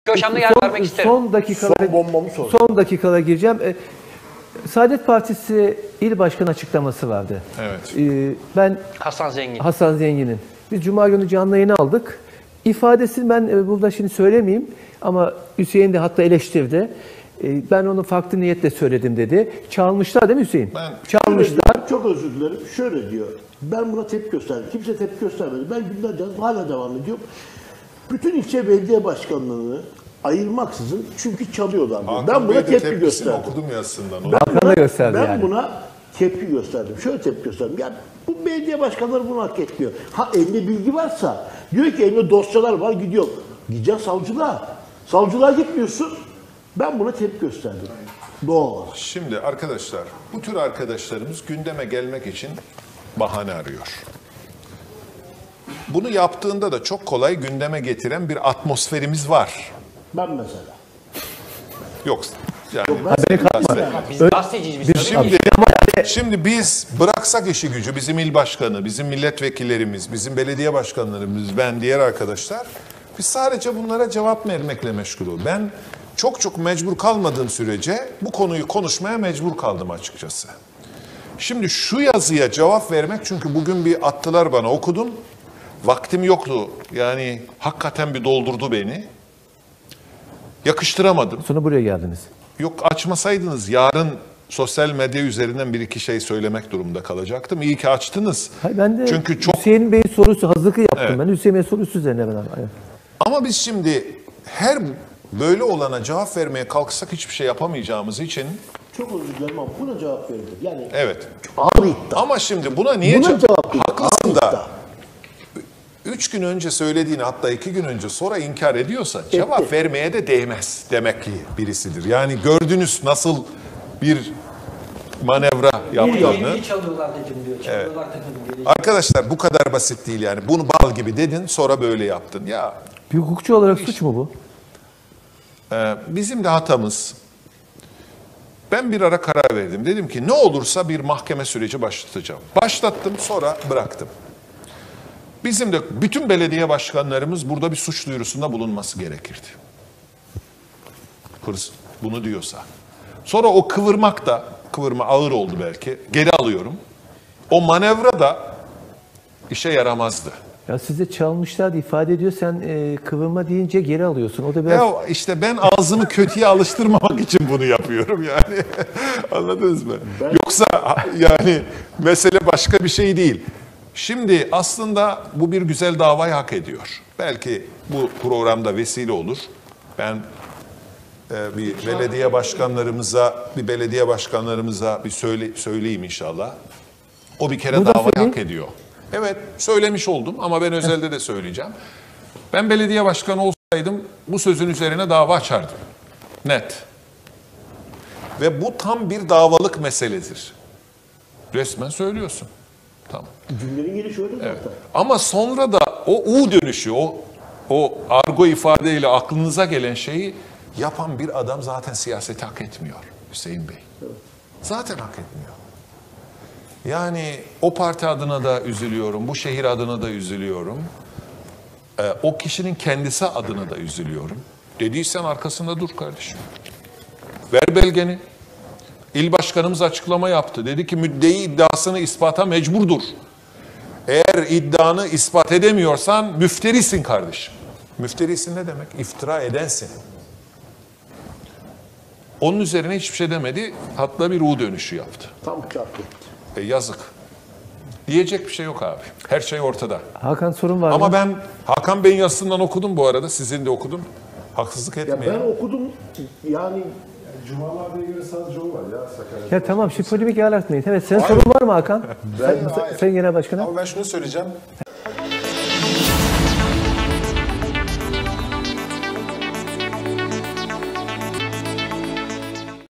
Köşemde yer vermek isterim. Son dakikalara gireceğim. Saadet Partisi İl Başkanı açıklaması vardı. Evet. Ben Hasan Zengin'in. Biz Cuma günü canlı yayını aldık. İfadesini ben burada şimdi söylemeyeyim ama Hüseyin de hatta eleştirdi. Ben onu farklı niyetle söyledim dedi. Çalmışlar değil mi Hüseyin? Çalmışlar. Çok özür dilerim. Şöyle diyor. Ben buna tepki gösterdim. Kimse tepki göstermedi. Ben günlerce hala devam ediyorum. Bütün ilçe belediye başkanlığını ayırmaksızın çünkü çalıyorlar. Ben buna tepki gösterdim. Okudum yazısından. Ben buna tepki gösterdim. Şöyle tepki gösterdim. Yani bu belediye başkanları bunu hak etmiyor. Ha elinde bilgi varsa diyor ki elinde dosyalar var gidiyor. Gideceksin savcılığa. Savcılığa gitmiyorsun. Ben buna tepki gösterdim. Doğal olarak. Şimdi arkadaşlar, bu tür arkadaşlarımız gündeme gelmek için bahane arıyor. Bunu yaptığında da çok kolay gündeme getiren bir atmosferimiz var. Ben mesela. Yok. Yani Biz gazeteciyiz. Şimdi biz bıraksak işi gücü, bizim il başkanı, bizim milletvekillerimiz, bizim belediye başkanlarımız, ben, diğer arkadaşlar, biz sadece bunlara cevap vermekle meşgul ol. Ben çok mecbur kalmadığım sürece bu konuyu konuşmaya mecbur kaldım açıkçası. Şimdi şu yazıya cevap vermek, çünkü bugün bir attılar bana, okudum. Vaktim yoktu. Yani hakikaten bir doldurdu beni. Yakıştıramadım. Sonra buraya geldiniz. Yok, açmasaydınız yarın sosyal medya üzerinden bir iki şey söylemek durumunda kalacaktım. İyi ki açtınız. Hayır, ben de çünkü çok... Hüseyin Bey'in sorusu hazırlığı yaptım. Evet. Ben Hüseyin Bey'in sorusu üzerine ben. Ama biz şimdi her böyle olana cevap vermeye kalksak hiçbir şey yapamayacağımız için... Çok özür dilerim ama buna cevap verildi. Yani evet. Ağır iddia. Ama şimdi buna niye cevap verildi? Haklısın da 3 gün önce söylediğini, hatta 2 gün önce sonra inkar ediyorsa cevap vermeye de değmez demek ki birisidir. Yani gördünüz nasıl bir manevra yaptığını. Çalıyorlar dedim diyor. Çalıyorlar dedim. Arkadaşlar bu kadar basit değil yani. Bunu bal gibi dedin, sonra böyle yaptın. Ya bir hukukçu olarak suç mu bu? Bizim de hatamız. Ben bir ara karar verdim. Dedim ki ne olursa bir mahkeme süreci başlatacağım. Başlattım, sonra bıraktım. Bizim de bütün belediye başkanlarımız burada bir suç duyurusunda bulunması gerekirdi. Hırs bunu diyorsa. Sonra o kıvırma ağır oldu belki. Geri alıyorum. O manevra da işe yaramazdı. Ya size çalmışlar diye ifade ediyor. Sen kıvırma deyince geri alıyorsun. O da biraz... Ya işte ben ağzımı kötüye alıştırmamak için bunu yapıyorum yani. Anladınız mı? Yoksa yani mesele başka bir şey değil. Şimdi aslında bu bir güzel davayı hak ediyor. Belki bu programda vesile olur. Ben bir belediye başkanlarımıza bir söyleyeyim inşallah. O bir kere Burada davayı söyleyeyim. hak ediyor. Evet, söylemiş oldum ama ben özelde de söyleyeceğim. Ben belediye başkanı olsaydım bu sözün üzerine dava açardım. Net. Ve bu tam bir davalık meseledir. Resmen söylüyorsun. Tamam. Cümlenin gelişi öyle zaten. Evet. Ama sonra da o U dönüşü, o argo ifadeyle aklınıza gelen şeyi yapan bir adam zaten siyaseti hak etmiyor Hüseyin Bey. Evet. Zaten hak etmiyor. Yani o parti adına da üzülüyorum, bu şehir adına da üzülüyorum. O kişinin kendisi adına da üzülüyorum. Dediysen arkasında dur kardeşim. Ver belgeni. İl başkanımız açıklama yaptı. Dedi ki müddei iddiasını ispata mecburdur. Eğer iddianı ispat edemiyorsan müfterisin kardeşim. Müfterisin ne demek? İftira edensin. Onun üzerine hiçbir şey demedi. Hatta bir U dönüşü yaptı. Tam çarptı. Yazık. Diyecek bir şey yok abi. Her şey ortada. Hakan sorun var Ama mı? ben Hakan Bey'in yazısından okudum bu arada. Sizin de okudum. Haksızlık Ya etmeyin. ben okudum yani Cumalar Bey'e göre sadece o var ya Sakarya. Ya tamam, şimdi polemik yaratmayın. Evet, senin sorun var mı Hakan? Sayın Genel Başkanım. Ama ben şunu söyleyeceğim.